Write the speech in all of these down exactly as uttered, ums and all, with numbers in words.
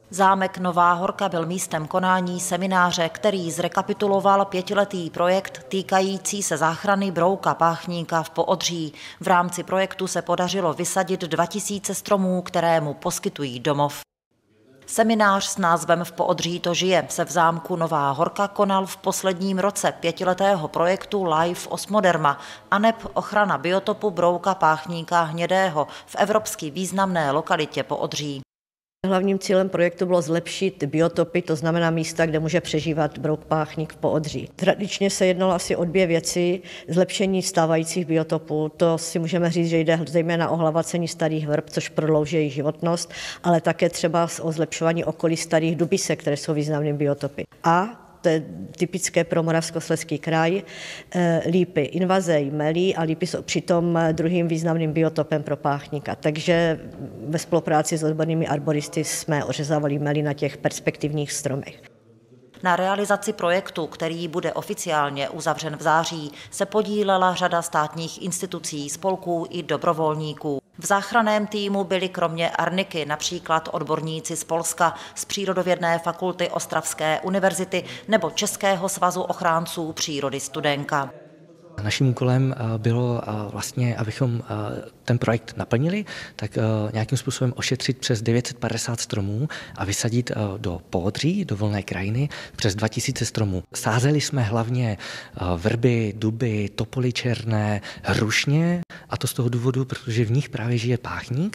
Zámek Nová Horka byl místem konání semináře, který zrekapituloval pětiletý projekt týkající se záchrany brouka páchníka v Poodří. V rámci projektu se podařilo vysadit dva tisíce stromů, které mu poskytují domov. Seminář s názvem V Poodří to žije se v zámku Nová Horka konal v posledním roce pětiletého projektu Life Osmoderma aneb ochrana biotopu brouka páchníka hnědého v evropsky významné lokalitě Poodří. Hlavním cílem projektu bylo zlepšit biotopy, to znamená místa, kde může přežívat brouk páchník v Poodří. Tradičně se jednalo asi o dvě věci. Zlepšení stávajících biotopů, to si můžeme říct, že jde zejména o hlavacení starých vrb, což prodlouží jejich životnost, ale také třeba o zlepšování okolí starých dubisek, které jsou významným biotopy. A to je typické pro Moravskoslezský kraj, lípy, invaze jmelí a lípy jsou přitom druhým významným biotopem pro páchníka. Takže ve spolupráci s odbornými arboristy jsme ořezávali jmelí na těch perspektivních stromech. Na realizaci projektu, který bude oficiálně uzavřen v září, se podílela řada státních institucí, spolků i dobrovolníků. V záchranném týmu byli kromě Arniky například odborníci z Polska, z Přírodovědné fakulty Ostravské univerzity nebo Českého svazu ochránců přírody Studenka. Naším úkolem bylo vlastně, abychom ten projekt naplnili, tak nějakým způsobem ošetřit přes devět set padesát stromů a vysadit do Poodří, do volné krajiny, přes dva tisíce stromů. Sázeli jsme hlavně vrby, duby, topoly černé, hrušně, a to z toho důvodu, protože v nich právě žije páchník.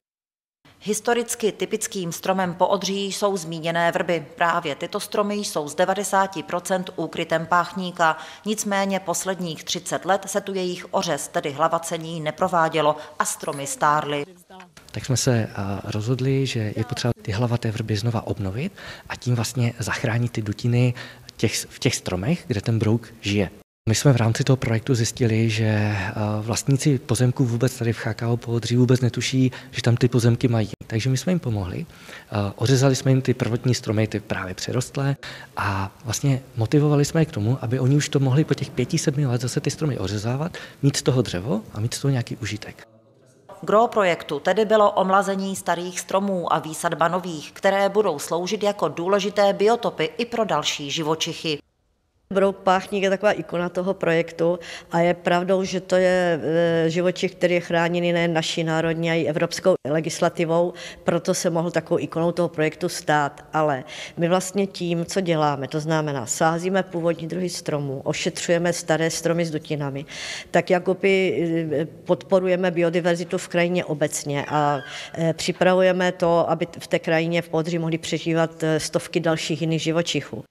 Historicky typickým stromem Poodří jsou zmíněné vrby. Právě tyto stromy jsou z devadesát procent úkrytem páchníka, nicméně posledních třicet let se tu jejich ořez, tedy hlavacení, neprovádělo a stromy stárly. Tak jsme se rozhodli, že je potřeba ty hlavaté vrby znova obnovit a tím vlastně zachránit ty dutiny těch, v těch stromech, kde ten brouk žije. My jsme v rámci toho projektu zjistili, že vlastníci pozemků vůbec tady v H K O Poodří vůbec netuší, že tam ty pozemky mají. Takže my jsme jim pomohli, ořezali jsme jim ty prvotní stromy, ty právě přerostlé, a vlastně motivovali jsme je k tomu, aby oni už to mohli po těch pěti, sedmi let zase ty stromy ořezávat, mít z toho dřevo a mít z toho nějaký užitek. Gros projektu tedy bylo omlazení starých stromů a výsadba nových, které budou sloužit jako důležité biotopy i pro další živočichy. Brouk páchník je taková ikona toho projektu a je pravdou, že to je živočich, který je chráněný nejen naší národní, ale i evropskou legislativou, proto se mohl takovou ikonou toho projektu stát. Ale my vlastně tím, co děláme, to znamená, sázíme původní druhy stromů, ošetřujeme staré stromy s dutinami, tak jakoby podporujeme biodiverzitu v krajině obecně a připravujeme to, aby v té krajině v Poodří mohly přežívat stovky dalších jiných živočichů.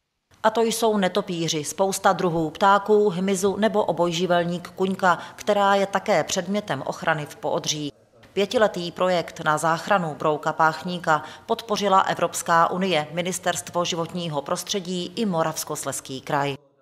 A to jsou netopíři, spousta druhů ptáků, hmyzu nebo obojživelník kuňka, která je také předmětem ochrany v Poodří. Pětiletý projekt na záchranu brouka páchníka podpořila Evropská unie, Ministerstvo životního prostředí i Moravskoslezský kraj.